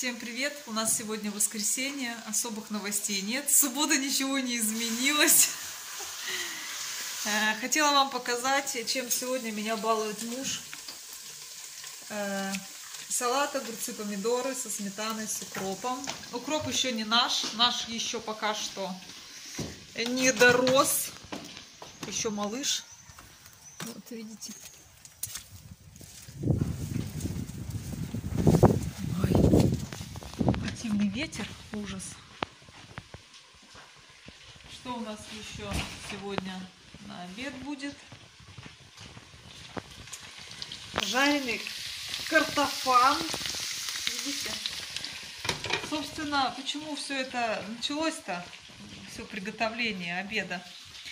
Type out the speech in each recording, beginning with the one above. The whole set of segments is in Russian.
Всем привет! У нас сегодня воскресенье, особых новостей нет. В субботу ничего не изменилось. Хотела вам показать, чем сегодня меня балует муж. Салат, огурцы, помидоры со сметаной, с укропом. Укроп еще не наш еще пока что не дорос. Еще малыш. Вот видите. Противный ветер, ужас. Что у нас еще сегодня на обед будет? Жареный картофан. Видите? Собственно, почему все это началось-то? Все приготовление обеда.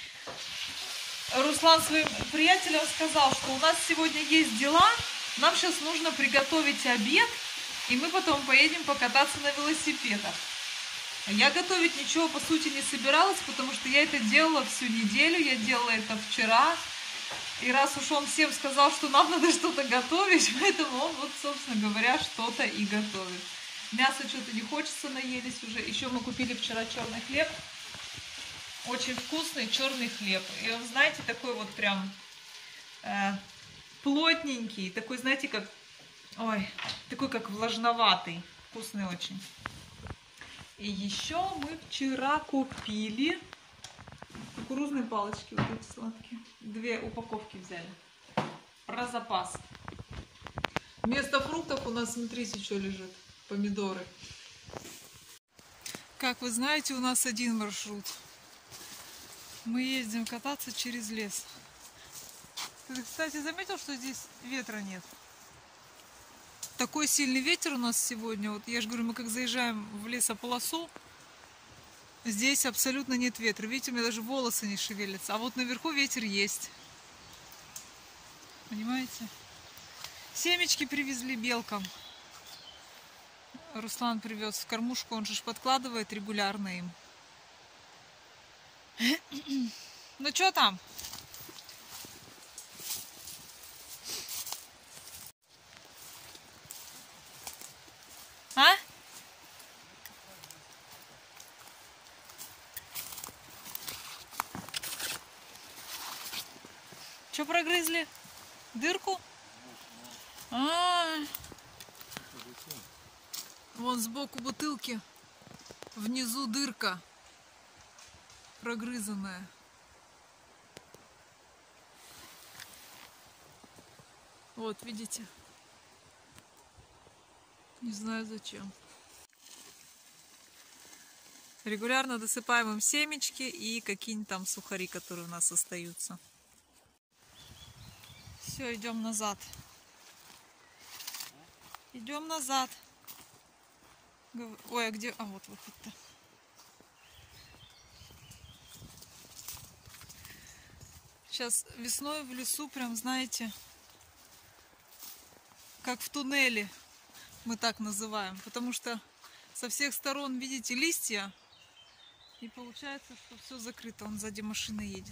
Руслан своим приятелям сказал, что у нас сегодня есть дела. Нам сейчас нужно приготовить обед. И мы потом поедем покататься на велосипедах. Я готовить ничего по сути не собиралась, потому что я это делала всю неделю. Я делала это вчера. И раз уж он всем сказал, что нам надо что-то готовить, поэтому он, вот, собственно говоря, что-то и готовит. Мясо что-то не хочется, наелись уже. Еще мы купили вчера черный хлеб. Очень вкусный черный хлеб. И он, знаете, такой вот прям плотненький. Такой, знаете, как... Ой, такой как влажноватый, вкусный очень. И еще мы вчера купили кукурузные палочки, вот эти сладкие. 2 упаковки взяли. Про запас. Вместо фруктов у нас, смотрите, что лежит. Помидоры. Как вы знаете, у нас один маршрут. Мы ездим кататься через лес. Ты, кстати, заметил, что здесь ветра нет? Такой сильный ветер у нас сегодня. Вот я же говорю, мы как заезжаем в лесополосу, здесь абсолютно нет ветра. Видите, у меня даже волосы не шевелятся. А вот наверху ветер есть. Понимаете? Семечки привезли белкам. Руслан привез в кормушку, он же подкладывает регулярно им. Ну что там? А? Что прогрызли? Дырку? Вон сбоку бутылки. Внизу дырка. Прогрызанная. Вот, видите? Не знаю зачем. Регулярно досыпаем им семечки и какие-нибудь там сухари, которые у нас остаются. Все, идем назад. Идем назад. Ой, а где? А вот выход-то. Сейчас весной в лесу прям, знаете, как в туннеле. Мы так называем, потому что со всех сторон, видите, листья, и получается, что все закрыто. Он сзади машина едет.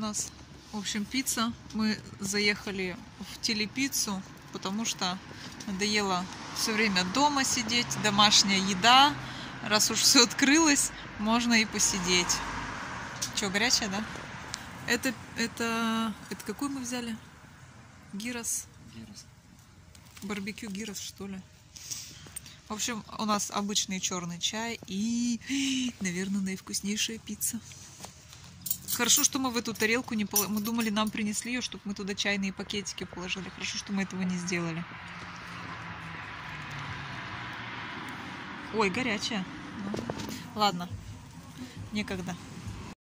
нас, в общем, пицца. Мы заехали в телепиццу, потому что надоело все время дома сидеть, домашняя еда. Раз уж все открылось, можно и посидеть. Че, горячая, да? Это какой мы взяли? Гирос. Барбекю гирос, что ли? В общем, у нас обычный черный чай и, наверное, наивкуснейшая пицца. Хорошо, что мы в эту тарелку не положили. Мы думали, нам принесли ее, чтобы мы туда чайные пакетики положили. Хорошо, что мы этого не сделали. Ой, горячая. Ладно, некогда.